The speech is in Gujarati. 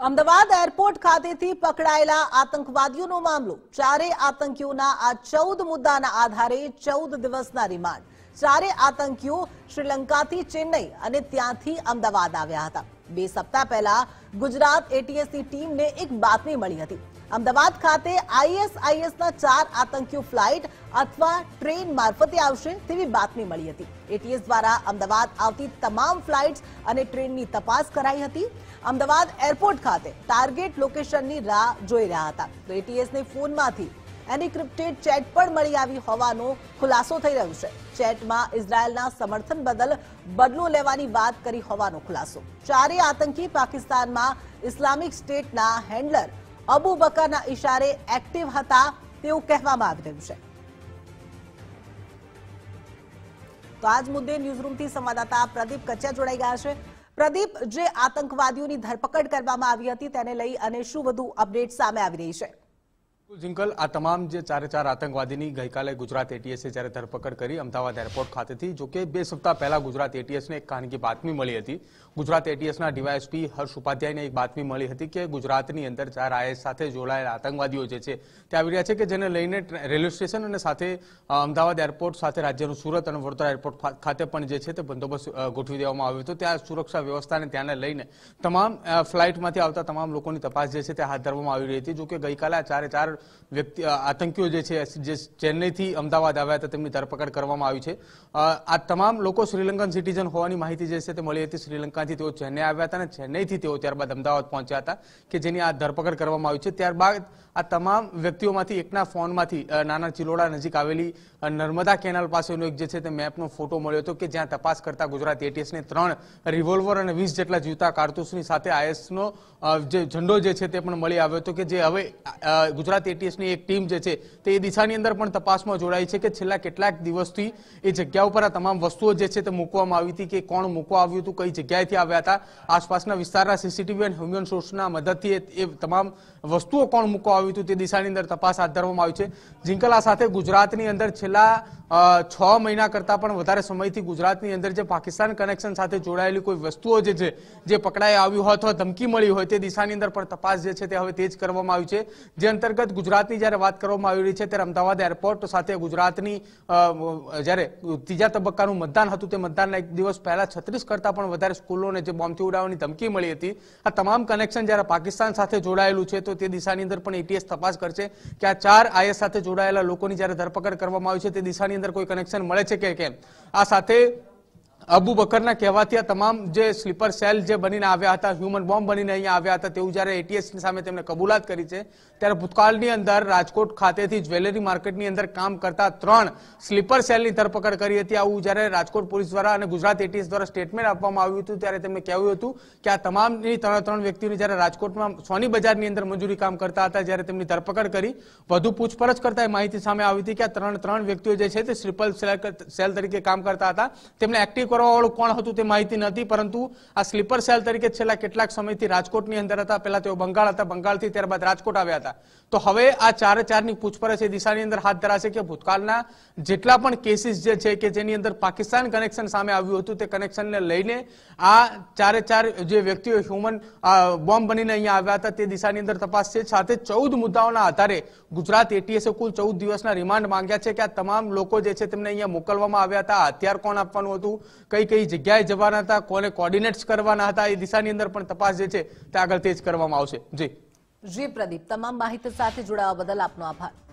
અમદાવાદ એરપોર્ટ ખાતેથી પકડાયેલા આતંકવાદીઓનો મામલો ચારેય આતંકીઓના આ 14 મુદ્દાના આધારે 14 દિવસના રિમાન્ડ ચારેય આતંકીઓ શ્રીલંકાથી ચેન્નઈ અને ત્યાંથી અમદાવાદ આવ્યા હતા 2 સપ્તાહ પહેલા ગુજરાત એટીએસની ટીમને એક બાતમી મળી હતી અમદાવાદ ખાતે આઈએસઆઈએસના 4 આતંકીઓ ફ્લાઇટ અથવા ટ્રેન મારફતે આવશે તેવી બાતમી મળી હતી એટીએસ દ્વારા અમદાવાદ આવતી તમામ ફ્લાઇટ્સ અને ટ્રેનની તપાસ કરાઈ હતી અમદાવાદ એરપોર્ટ ખાતે ટાર્ગેટ લોકેશનની રાહ જોઈ રહ્યા હતા તો એટીએસને ફોનમાંથી એન્ક્રિપ્ટેડ ચેટ પણ મળી આવી હોવાનો ખુલાસો થઈ રહ્યો છે ચેટમાં ઇઝરાયલના સમર્થન બદલ બદલો લેવાની વાત કરી હોવાનો ખુલાસો ચારેય આતંકી પાકિસ્તાનમાં ઇસ્લામિક સ્ટેટના હેન્ડલર અબુ બકરના ઇશારે એક્ટિવ હતા તેવું કહેવામાં આવી રહ્યું છે તો આજ મુદ્દે ન્યૂઝરૂમથી સંવાદદાતા પ્રદીપ કચ્યા જોડાઈ ગયા છે પ્રદીપ જે આતંકવાદીઓની ધરપકડ કરવામાં આવી હતી તેને લઈ અને શું વધુ અપડેટ સામે આવી રહી છે जिंकल आ तमाम जे चारे चार आतंकवादी गईकाले गुजरात एटीएस जયારે धरपकड़ કરી અમદાવાદ એરપોર્ટ ખાતેથી જો કે 2 સપ્તાહ પહેલા ગુજરાત એટીએસને એક ખાનગી બાતમી મળી હતી ગુજરાત એટીએસના ડીવાયએસપી હર્ષ ઉપાધ્યાયને એક બાતમી મળી હતી કે ગુજરાતની અંદર 4 આઈએસ સાથે જોડાયેલા આતંકવાદીઓ જે છે તે આવી રહ્યા છે કે જેને લઈને રેલવે સ્ટેશન અને સાથે અમદાવાદ એરપોર્ટ સાથે રાજ્યનું સુરત અને વડોદરા એરપોર્ટ ખાતે પણ જે છે તે બંદોબસ્ત ગોઠવી દેવામાં આવ્યો હતો ત્યાં સુરક્ષા વ્યવસ્થાને ધ્યાને લઈને તમામ ફ્લાઇટમાંથી આવતા તમામ લોકોની તપાસ જે છે તે હાથ ધરવામાં આવી રહી હતી જો કે ગઈકાલે આ 4 વ્યક્તિ આતંકીઓ જે છે જે ચેન્નઈથી અમદાવાદ આવ્યા હતા તેમની ધરપકડ કરવામાં આવી છે આ તમામ લોકો શ્રીલંકન સિટીઝન હોવાની માહિતી જે છે તે મળી હતી શ્રીલંકાથી તેઓ ચેન્નઈ આવ્યા હતા અને ચેન્નઈથી તેઓ ત્યારબાદ અમદાવાદ પહોંચ્યા હતા કે જેની આ ધરપકડ કરવામાં આવી છે ત્યારબાદ આ તમામ વ્યક્તિઓમાંથી એકના ફોનમાંથી નાના ચિલોડા નજીક આવેલી નર્મદા કેનાલ પાસેનો એક જે છે તે મેપનો ફોટો મળ્યો હતો કે જ્યાં તપાસ કરતા ગુજરાત એટીએસને 3 રિવોલ્વર અને 20 જેટલા જીવતા કારતૂસની સાથે આઈએસનો જે ઝંડો જે છે તે પણ મળી આવ્યો હતો કે જે હવે ગુજરાત એટીએસની એક ટીમ જે છે તે એ દિશાની અંદર પણ તપાસમાં જોડાઈ છે કે છેલ્લા કેટલાક દિવસથી એ જગ્યા ઉપર આ તમામ વસ્તુઓ જે છે તે મૂકવામાં આવી હતી કે કોણ મૂકવા આવ્યું હતું કઈ જગ્યાએથી આવ્યા હતા આસપાસના વિસ્તારના સીસીટીવી અને હ્યુમન સોર્સના મદદથી એ તમામ વસ્તુઓ કોણ મૂકવા આવ્યું હતું તે દિશાની અંદર તપાસ હાથ ધરવામાં આવી છે જિંકલા સાથે ગુજરાતની અંદર છેલ્લા 6 મહિના કરતા પણ વધારે સમયથી ગુજરાતની અંદર જે પાકિસ્તાન કનેક્શન સાથે જોડાયેલી કોઈ વસ્તુઓ જે છે જે પકડાઈ આવી હોય અથવા ધમકી મળી હોય તે દિશાની અંદર પણ તપાસ જે છે તે હવે તેજ કરવામાં આવી છે જે અંતર્ગત ગુજરાતની જ્યારે વાત કરવામાં આવી રહી છે ત્યારે અમદાવાદ એરપોર્ટ સાથે ગુજરાતની જ્યારે ત્રીજા તબક્કાનું મતદાન હતું તે મતદાનના એક દિવસ પહેલા 36 કરતા પણ વધારે સ્કૂલોને જે બોમ્બથી ઉડાવવાની ધમકી મળી હતી આ તમામ કનેક્શન જ્યારે પાકિસ્તાન સાથે જોડાયેલું છે તો તે દિશાની અંદર પણ એટીએસ તપાસ કરશે કે આ 4 આઈએસ સાથે જોડાયેલા લોકોની જ્યારે ધરપકડ કરવામાં આવી છે તે દિશાની અંદર કોઈ કનેક્શન મળે છે કે કેમ આ સાથે અબુ બકરના કહેવાથી આ તમામ જે સ્લીપર સેલ જે બનીને આવ્યા હતા હ્યુમન બોમ્બ બનીને અહીંયા આવ્યા હતા તેવું જ્યારે એટીએસની સામે તેમણે કબૂલાત કરી છે ત્યારે ભૂતકાળની અંદર રાજકોટ ખાતેથી જ્વેલરી માર્કેટની અંદર કામ કરતા 3 સ્લીપર સેલની ધરપકડ કરી હતી આવું જ્યારે રાજકોટ પોલીસ દ્વારા અને ગુજરાત એટીએસ દ્વારા સ્ટેટમેન્ટ આપવામાં આવ્યું હતું ત્યારે તેમણે કહ્યું હતું કે આ તમામની 3 વ્યક્તિઓની જ્યારે રાજકોટમાં સોની બજારની અંદર મજૂરી કામ કરતા હતા જ્યારે તેમની ધરપકડ કરી વધુ પૂછપરછ કરતા એ માહિતી સામે આવી હતી કે આ 3 વ્યક્તિઓ જે છે તે સ્લીપર સેલ તરીકે કામ કરતા હતા તેમને એક્ટિવ વાળું કોણ હતું તે માહિતી નથી પરંતુ આ સ્લીપર સેલ તરીકે છેલ્લા કેટલાક સમયથી રાજકોટની અંદર હતા પહેલા તેઓ બંગાળ હતા બંગાળથી ત્યારબાદ રાજકોટ આવ્યા હતા તો હવે આ 4ની પૂછપરછ એ દિશાની અંદર હાથ ધરાશે કે ભૂતકાળના જેટલા પણ કેસીસ જે છે કે જેની અંદર પાકિસ્તાન કનેક્શન સામે આવ્યું હતું તે કનેક્શનને લઈને આ 4 જે વ્યક્તિઓ હ્યુમન બોમ્બ બનીને અહીંયા આવ્યા હતા તે દિશાની અંદર તપાસ છે સાથે 14 મુદ્દાઓના આધારે ગુજરાત એટીએસે કુલ 14 દિવસના રિમાન્ડ માંગ્યા છે કે આ તમામ લોકો જે છે તેમને અહીંયા મોકલવામાં આવ્યા હતા હથિયાર કોણ આપવાનું હતું કઈ જગ્યાએ જવાના હતા કોને કોર્ડિનેટ્સ કરવાના હતા એ દિશાની અંદર પણ તપાસ જે છે તે આગળ તેજ કરવામાં આવશે જી પ્રદીપ તમામ માહિતી સાથે જોડાવા બદલ આપનો આભાર